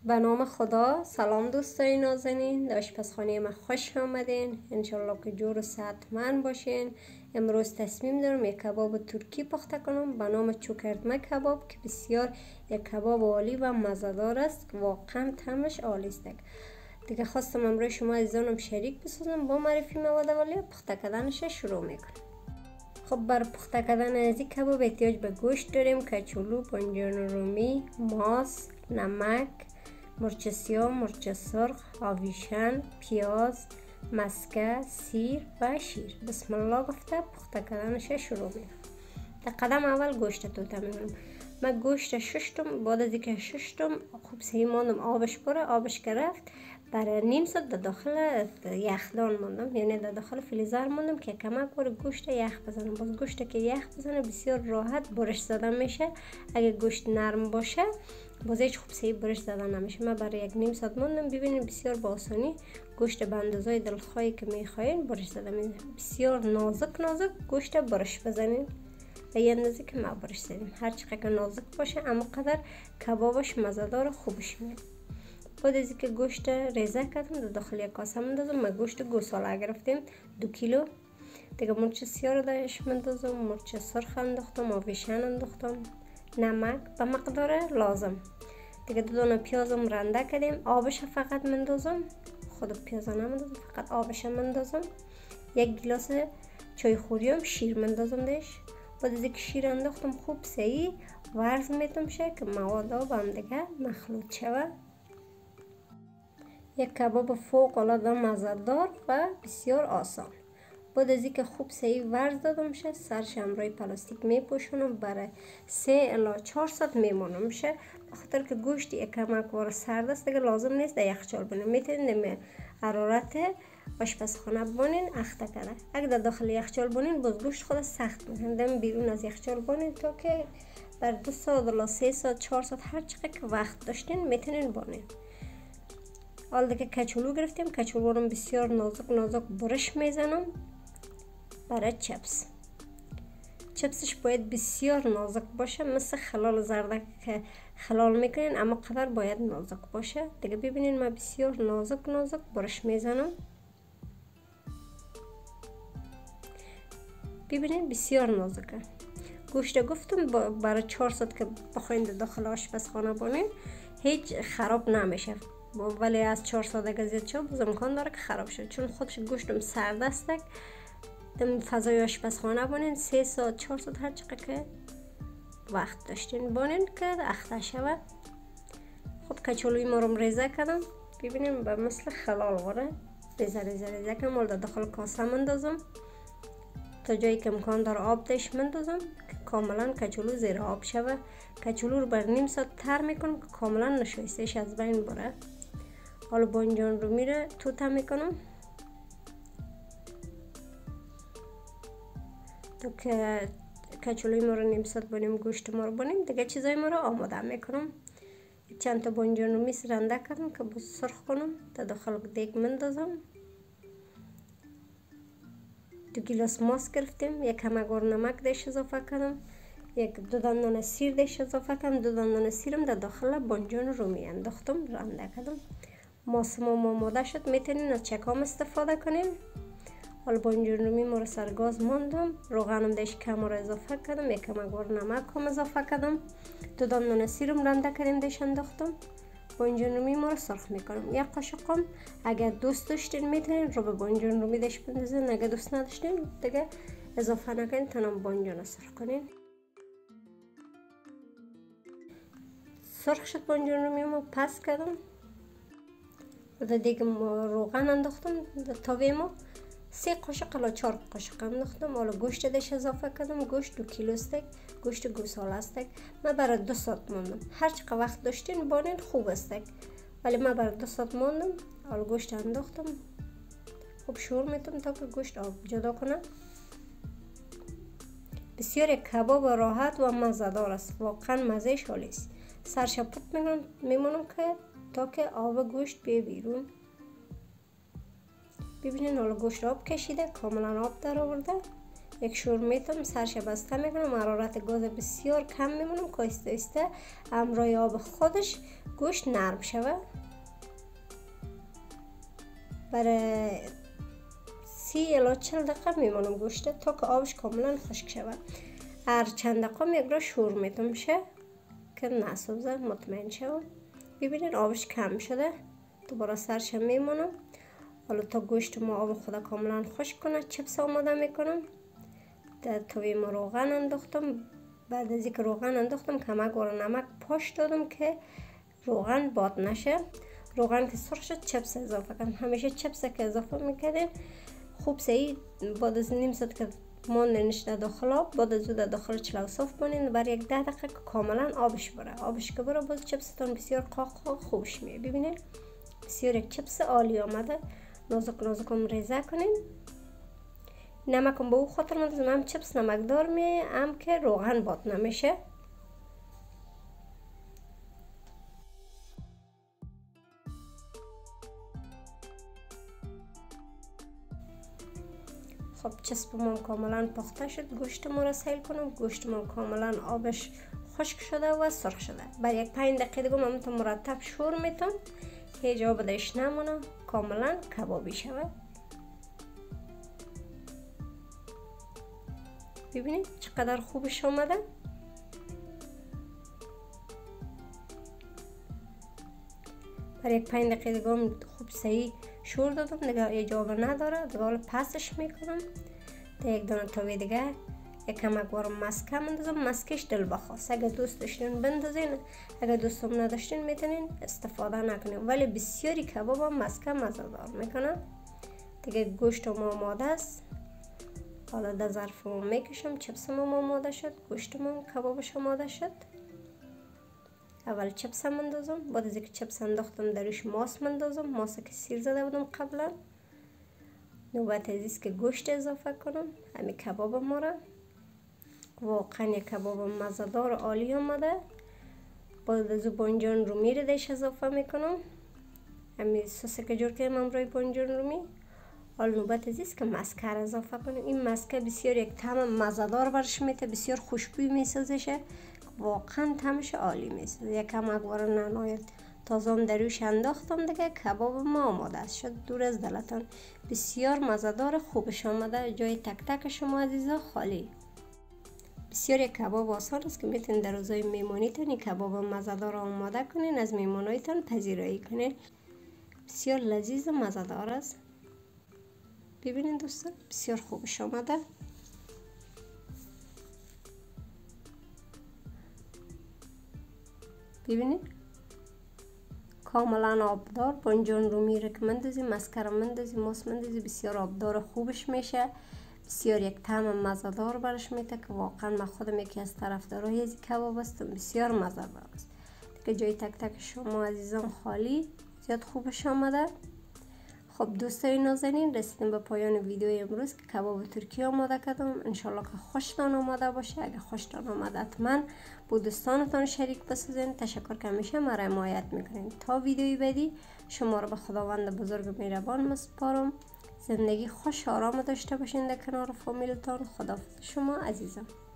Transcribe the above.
به نام خدا. سلام دوستای نازنین، در آشپزخانه من خوش آمدین. انشالله که جور و صحتمند باشین. امروز تصمیم دارم یک کباب ترکی پخته کنم به نام چوکرتمه کباب که بسیار یک کباب عالی و مزه‌دار است. واقعا طعمش عالی است. دیگه خواستم امروز شما عزیزانم شریک بسازم با معرفی مواد اولیه. پخته کردنش شروع میکنم. خب برای پخته کردن از این کباب احتیاج به گوشت داریم: کچولو، بانجان رومی، ماست، نمک، مرچ سیاه، مرچ سرخ، آویشن، پیاز، مسکه، سیر و شیر. بسم الله گفته پخته کردنش شروع میکنم. در قدم اول گوشت توته میکنم. من گوشت ششتم، بعد از اینکه ششتم خوب سهی ماندم آبش بره. آبش گرفت برای نیم ساعت در داخل یخدان ماندم، یعنی در داخل فریزر ماندم که کمک بره گوشت یخ بزنم. باز گوشت که یخ بزنه بسیار راحت برش زدن میشه. اگه گوشت نرم باشه باز هیچ خوب سهی برش زدن نمیشه. من برای یک نیم ساعت ماندم. ببینید بسیار با آسانی گوشت به اندازه دلخواهی که میخواین برش زدن میشه. بسیار نازک گوشت برش بزنین به این اندازه که ما برش زدیم. هر چقدر که نازک باشه اما قدر کبابش مزه‌دار خوبش میاد. بعد از اینکه گوشت ریزه کردم در داخل یک کاسه میندازم. ما گوشت گوساله گرفتیم 2 کیلو. دیگه مرچ سیاه رو درش میندازم، مرچ سرخ انداختم، آویشن انداختم، نمک به مقدار لازم. دیگه 2 دانه پیازم رنده کردیم. آبش فقط میندازم، خود پیاز نمیندازم، فقط آبش میندازم. 1 گیلاس چای خوریم شیر میندازم دش. بعد از اینکه شیر انداختم خوب سهی ورز میتم شه که مواد با هم دیگه مخلوط شود. یک کباب فوق العاده مزه‌دار و بسیار آسان. بعد از اینکه خوب سهی ورز دادم شه سرش روی پلاستیک میپوشونم. برای 3 الی 4 ساعت میمونم شه. بخاطر که گوشت یک کمک وار سرد است دیگه لازم نیست در یخچال بمونه. میتونید حرارت آشپزخانه بمونین اخته کنه. اگه در داخل یخچال بمونین باز گوشت خود سخت میشه. دم بیرون از یخچال بمونین تا که بر 2 ساعت الی 3 ساعت 4 ساعت هر چقدر که وقت داشتین میتونین بمونین. حالا دیگه کچولو گرفتیم. کچولو رو بسیار نازک برش میزنم برای چپسش باید بسیار نازک باشه، مثل خلال زردک که خلال میکنین اما قدر باید نازک باشه. دیگه ببینین من بسیار نازک برش میزنم. ببینین بسیار نازکه. گوشت گفتم برای 4 ساعت که بخواین داخل آشپزخانه بونین هیچ خراب نمیشه. ولی از 4 ساعت اگه زیاد شه باز امکان داره که خراب شه، چون خودش گوشتم سرد است. در فضای آشپزخانه بونین 3 ساعت 4 ساعت هر چقدر که وقت داشتین بونین که اخته شود. خب کچولوی ما رو ریزه کردم. ببینیم به مثل خلال واره ریزه کنم. مال داخل کاسه مندازم تا جایی که امکان داره آب دش مندازم که کاملا کچولو زیر آب شوه. کچولو رو بر نیم ساعت تر میکنم که کاملا نشایستش از بین بره. حالا بانجان رو میره توته میکنم تا که کچولوی ما رو نیم ساعت بونیم، گوشت ما رو بونیم. دیگه چیزای ما رو آماده میکنم. چند تا بانجان رو میس رنده کردم که باز سرخ کنم. تا داخل دیگ مندازم. 2 گیلاس ماست گرفتیم. یک همگور نمک دش اضافه کردم. 2 دندان سیر دش اضافه کردم. 2 دندان سیرم در داخل بانجان رومی انداختم رنده کردم. ماست ما آماده شد. میتونین از چکام استفاده کنین. حالا بانجان رومی ما رو سر گاز ماندم. روغنم دش کم رو اضافه کردم. یک همگور نمک هم اضافه کردم. 2 دندان سیرم رنده کردم دش انداختم. بانجان رومی ما رو سرخ میکنم. 1 قاشقم اگر دوست داشتین میتونین رو به بانجان رومی دش بندازین. اگر دوست نداشتین دیگه اضافه نکنین، تنها بانجان رو سرخ کنین. سرخ شد بانجان رومی ما پس کردم. بعد دیگه روغن انداختم در تاوی ما. 3 قاشق الی 4 قاشق انداختم. حالا گوشت دش اضافه کردم. گوشت 2 کیلو است. گوشت گوساله است. من برای 2 ساعت ماندم. هر چقدر وقت داشتین بانین خوب است، ولی من برای 2 ساعت ماندم. حالا گوشت انداختم. خوب شور میتم تا که گوشت آب جدا کنه. بسیار کباب راحت و مزه‌دار است. واقعا مزهش عالی است. سرش پوت میمونم که تا که آب گوشت بیه بیرون. ببینین حالا گوشت آب کشیده، کاملا آب در آورده. یک شور میتم، سرش بسته میکنم، حرارت گاز بسیار کم میمونم که آهسته آهسته همراه آب خودش گوشت نرم شوه. برای 30 الی 40 دقیقه میمونم گوشت تا که آبش کاملا خشک شوه. هر چند دقیقه یک را شور میتم شه که نسوزه، مطمئن شوم. ببینید آبش کم شده، دوباره سرش میمونم. حالا تا گوشت ما آب خود کاملا خشک کنه چپس آماده میکنم. در توی ما روغن انداختم. بعد از اینکه روغن انداختم کمک و نمک پاش دادم که روغن باد نشه. روغن که سرخ شد چپس اضافه کنم. همیشه چپس که اضافه میکردین خوب صحیح بعد از نیم ساعت که ماندنش در داخل آب، بعد از در داخل چلو صاف کنین برای یک 10 دقیقه که کاملا آبش بره. آبش که بره باز چپستون بسیار قاق خوبش میاد. ببینید بسیار یک چپس عالی آمده. نازک نازکم ریزه کنین. نمکم به او خاطر من هم چپس نمکدار می هم که روغن باد نمیشه. خب چسبم کاملا پخته شد. گوشت ما را سیل کنم. گوشت ما کاملا آبش خشک شده و سرخ شده. برای یک 5 دقیقه دیگه من مرتب شور میتم هیچ آب درش نمونه، کاملا کبابی شوه. ببینید چقدر خوبش آمده. برای یک 5 دقیقه دیگه خوب صحیح شور دادم دیگه اجابه نداره. دیگه حالا پسش میکنم. تا یک دانه تاوی دیگه یک کمک وارم مسکه مندازم. مسکش دل بخواست. اگه دوست داشتین بندازین، اگه دوستم نداشتین میتونین استفاده نکنین، ولی بسیاری کباب هم مسکه مزه‌دار میکنه. دیگه گوشت ما آماده است. حالا در ظرفمو میکشم. چپسم آماده شد، گوشتم کبابش آماده شد. اول چپس مندازم. بعد از اینکه چپس انداختم درش ماست مندازم. ماست که سیر زده بودم قبلا. نوبت است که گوشت اضافه کنم. همین کباب ما را واقعا یک کباب مزه‌دار عالی آمده. بعد از بانجان رومی رو دیش اضافه میکنم. همین سس که جور کردم امروی بانجان رومی. حالا نوبت است که مسکه را اضافه کنیم. این مسکه بسیار یک طعم مزه‌دار برش میده، بسیار خوشبوی میسازه، واقعا طعمش عالی میسازه. یک کمک وارا نعنای تازه هم دروش انداختم دیگه. کباب ما آماده است. شد دور از دلتان بسیار مزه‌دار خوبش آمده. جای تک تک شما عزیزا خالی. بسیار یک کباب آسان است که میتونید در روزهای میمونیتون این کباب مزه‌دار آماده کنین، از میمونایتون پذیرایی کنین. بسیار لذیذ و مزه‌دار است. ببینین دوستان بسیار خوبش آمده. ببینید کاملا آبدار. بانجان رومی رو که مندازیم، مسکر مندازیم، ماست مندازیم، بسیار آبدار خوبش میشه. بسیار یک طعم مزه‌دار برش میده که واقعا من خودم یکی از طرفدارای از کباب هستم. بسیار مزه‌دار است. دیگه جای تک تک شما عزیزان خالی. زیاد خوبش آمده. خب دوستای نازنین رسیدیم به پایان ویدیو امروز که کباب ترکی آماده کردم. انشالله که خوشتان آماده باشه. اگه خوشتان آمده حتما با دوستانتان شریک بسازین. تشکر که همیشه مرا حمایت میکنین. تا ویدیوی بعدی شما رو به خداوند بزرگ مهربان میسپارم. زندگی خوش آرام داشته باشین در کنار فامیلتان. خداحافظ شما عزیزان.